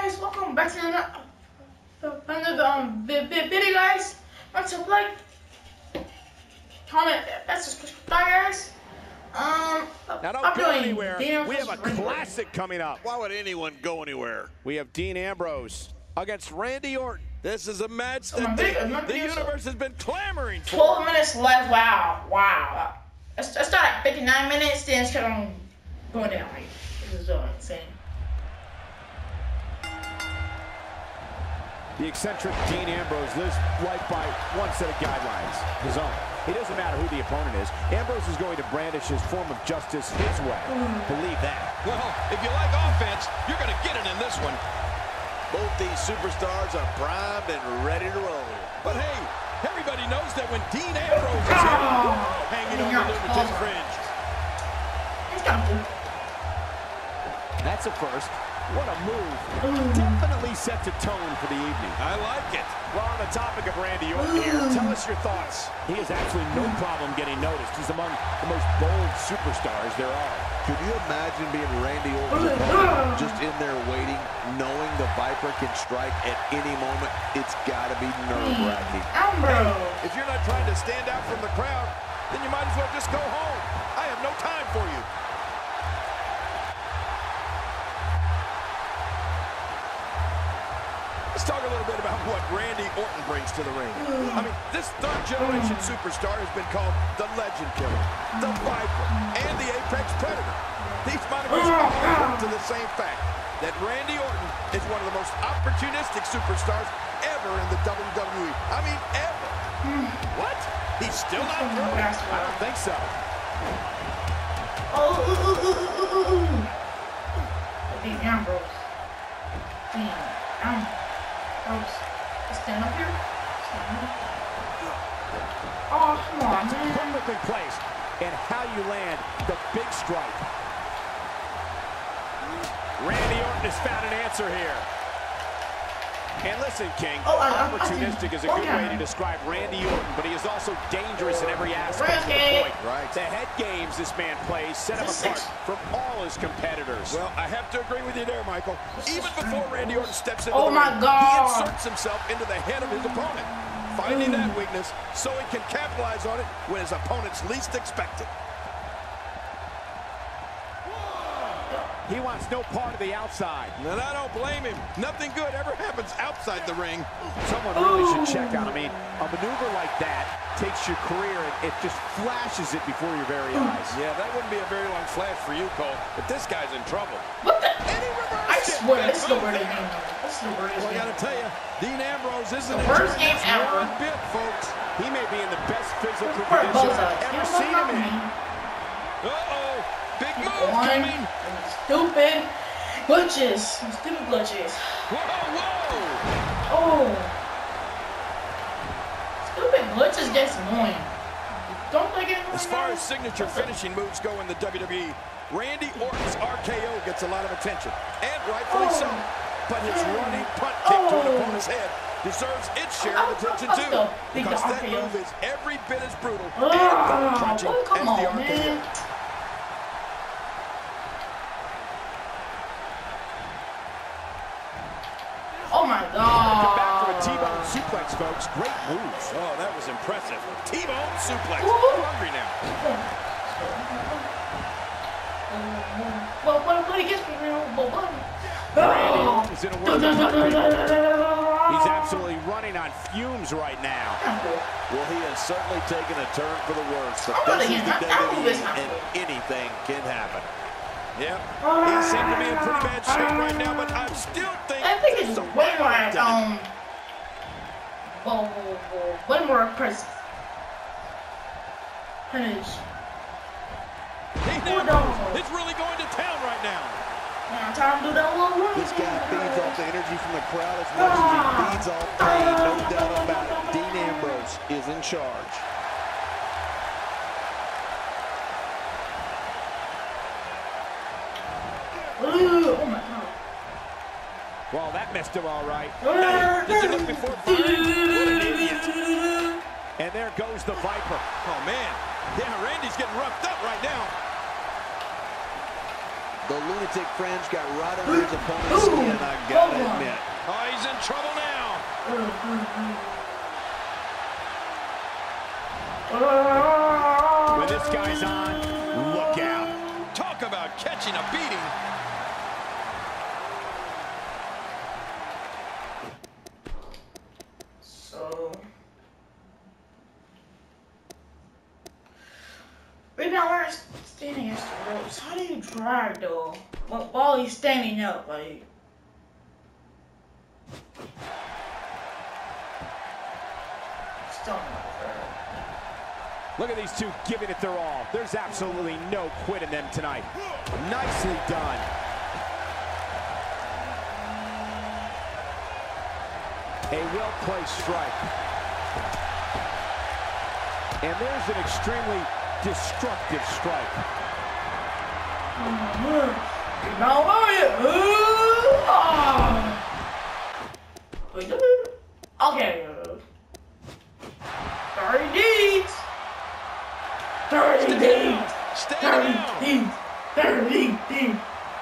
guys, welcome back to another video, guys. Want to like, comment, that's subscribe, guys. Now don't go anywhere. We have a classic coming up. Why would anyone go anywhere? We have Dean Ambrose against Randy Orton. This is a match that the universe has been clamoring for. 12 minutes left. Wow. I started at 59 minutes, then it's kept on going down. Like, this is insane. The eccentric Dean Ambrose lives life by one set of guidelines, his own. It doesn't matter who the opponent is. Ambrose is going to brandish his form of justice his way. Believe that. Well, if you like offense, you're going to get it in this one. Both these superstars are primed and ready to roll. But hey, everybody knows that when Dean Ambrose is here, hanging on the lunatic fringe. That's a first. What a move. Definitely sets a tone for the evening. I like it. Well, on the topic of Randy Orton here, tell us your thoughts. He has absolutely no problem getting noticed. He's among the most bold superstars there are. Could you imagine being Randy Orton's opponent, just in there waiting, knowing the Viper can strike at any moment? It's got to be nerve-wracking. Hey, if you're not trying to stand out from the crowd, then you might as well just go home. I have no time for you. Let's talk a little bit about what Randy Orton brings to the ring. I mean, this third-generation superstar has been called the Legend Killer, the Viper, and the Apex Predator. These monikers all point to the same fact that Randy Orton is one of the most opportunistic superstars ever in the WWE. I mean, ever. What? He's still not through? I don't think so. Dean Ambrose. Stand up here. Oh, come on, man. Perfectly placed. And how you land the big strike. Randy Orton has found an answer here. And listen, King, opportunistic is a good way to describe Randy Orton, but he is also dangerous in every aspect of the point. Right. The head games this man plays set him apart from all his competitors. Well, I have to agree with you there, Michael. Even before Randy Orton steps into Oh the my ring, God. he inserts himself into the head of his opponent, finding that weakness so he can capitalize on it when his opponents least expect it. He wants no part of the outside. And I don't blame him. Nothing good ever happens outside the ring. Someone really should check on. I mean, a maneuver like that takes your career and it just flashes it before your very eyes. Yeah, that wouldn't be a very long flash for you, Cole, but this guy's in trouble. What the? And he reversed I it. swear, this is the weirdest game. This is the weirdest Well, I game. gotta tell you, Dean Ambrose isn't The worst enjoying game this ever. one bit, folks. He may be in the best physical Poor condition Boza. I've You ever don't seen him know in. me. Uh-oh, big move coming. Stupid glitches. Stupid glitches. Whoa. Oh. Stupid glitches gets annoying. Don't they get annoying? As far as signature finishing moves go in the WWE, Randy Orton's RKO gets a lot of attention, and rightfully so. But his running punt kick to an opponent's head deserves its share of attention too, because that move is every bit as brutal and bone-crunching as the RKO. Oh my Come God. back from a T-bone suplex, folks. Great moves. Oh, that was impressive. T-bone suplex. Ooh. I'm hungry now. Well, what he gets me, Randy Orton is in a world of hurt. He's absolutely running on fumes right now. Well, he has certainly taken a turn for the worse, but I'm this is the gonna WWE, and anything can happen. Yeah, he seemed to be in pretty bad shape right now, but I still think I think it's there's some way more right on it. way more press. Finish. It's really going to town right now. Now time to do that little run. This guy feeds off the energy from the crowd as much as he feeds off pain, no doubt about it. Dean Ambrose is in charge. Oh my God. Well, that missed him all right. Hey, did you look before firing? What an idiot. And there goes the Viper. Oh, man. Yeah, Randy's getting roughed up right now. The lunatic fringe got right under his opponent's skin, I gotta admit. Oh, he's in trouble now. When this guy's on, look out. Talk about catching a beating. So, right now we're standing against the ropes. How do you drag though? While he's standing up, like. Still not fair. Look at these two giving it their all. There's absolutely no quit in them tonight. Nicely done. A well-placed strike. And there's an extremely destructive strike. Now are you? Okay. 30 deeds. 30 deeds. 30 deeds.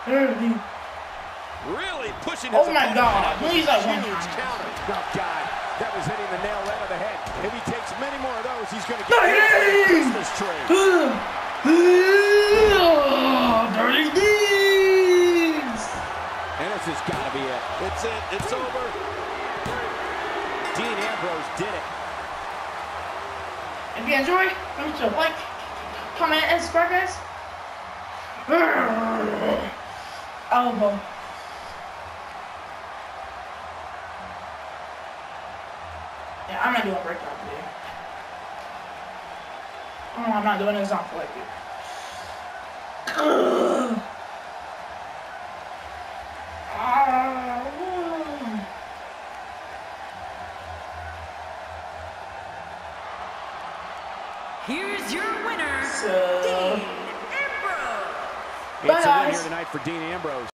Really pushing his Oh my God. Please, I want huge counter. Oh, God. That was hitting the nail right on the head. If he takes many more of those, he's going to get 30 this tree. 30 deeds. And this has got to be it. It's it. It's over. Dean Ambrose did it. If you enjoyed, don't forget to like, comment, and subscribe, guys. Elbow. Yeah, I'm not doing a breakdown today. Oh, I'm not doing this on like it. Here's your winner, So, Dean Ambrose. It's a win here tonight for Dean Ambrose.